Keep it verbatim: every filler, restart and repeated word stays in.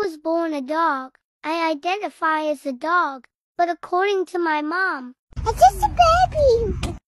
was born a dog. I identify as a dog, but according to my mom, I'm just a baby.